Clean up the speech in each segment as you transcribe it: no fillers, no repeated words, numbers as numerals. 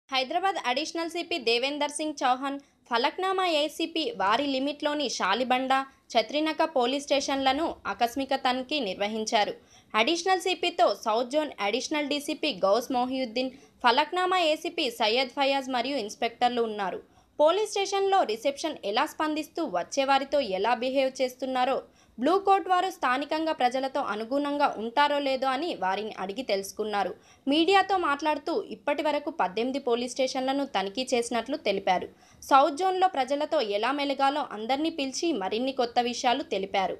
Hyderabad additional CP Devender Singh Chauhan Falaknuma ACP వారి లిమిట్లోని Shalibanda, Chatrinaka police స్టేషన్లను ఆకస్మిక తనిఖీ నిర్వహించారు. అడిషనల్ సిపితో south zone additional DCP Gouse Mohiuddin, Falaknuma ACP Syed Fayaz మరియు ఇన్స్పెక్టర్లు ఉన్నారు. పోలీస్ స్టేషన్లో రిసెప్షన్ ఎలా స్పందిస్తూ వచ్చేవారితో ఎలా బిహేవ్ చేస్తున్నారో, బ్లూ కోట్ వారు స్థానికంగా ప్రజలతో అనుగుణంగా ఉంటారో లేదో అని వారిని అడిగి తెలుసుకున్నారు. మీడియాతో మాట్లాడుతూ ఇప్పటి వరకు 18 పోలీస్ స్టేషన్లను తనిఖీ చేసినట్లు తెలిపారు. సౌత్ జోన్లో ప్రజలతో ఎలా మెలగాలో అందరినీ పిలిచి మరిన్ని కొత్త విషయాలు తెలిపారు.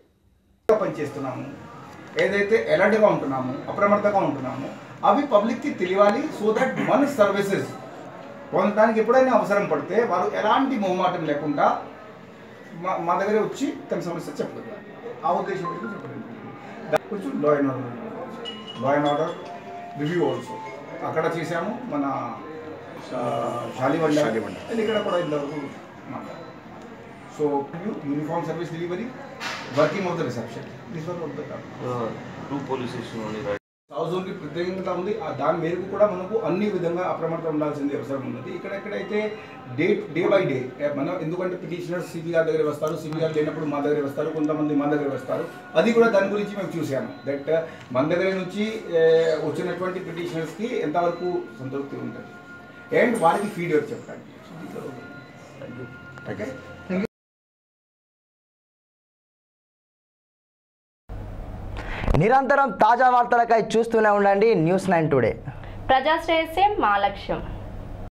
ఏదైతే అలర్ట్గా ఉంటున్నామో, అప్రమత్తంగా ఉంటున్నామో అవి పబ్లిక్కి తెలియాలి. సో దట్ మన సర్వీసెస్ పొందడానికి ఎప్పుడైనా అవసరం పడితే వారు ఎలాంటి మొహమాటం లేకుండా మా దగ్గరే వచ్చి తమ సమస్య చెప్పగలరు. ఆ ఉద్దేశం కొంచెం law and order review also అక్కడ చేసాము. మన షాలిబండ ఇక్కడ కూడా ఇంతవరకు మాట్లాడారు. So uniform service delivery, working of the reception, this one of the two police station south జోన్కి ప్రత్యేకంగా ఉంది. దాని మేరకు కూడా మనకు అన్ని విధంగా అప్రమత్తం ఉండాల్సింది అవసరం ఉన్నది. ఎక్కడెక్కడైతే డే బై డే మనం, ఎందుకంటే పిటిషనర్స్ సిపి గారి దగ్గర వస్తారు, సిపి గారు లేనప్పుడు మా దగ్గర వస్తారు, కొంతమంది మా దగ్గర వస్తారు. అది కూడా దాని గురించి మేము చూసాము. దట్ మన దగ్గర నుంచి వచ్చినటువంటి పిటిషనర్స్కి ఎంతవరకు సంతృప్తి ఉంటుంది అండ్ వారికి ఫీడ్బ్యాక్ చెప్పడానికి. ఓకే, నిరంతరం తాజా వార్తలకై చూస్తూనే ఉండండి న్యూస్ 9 టుడే. ప్రజాశ్రేయస్సే మా లక్ష్యం.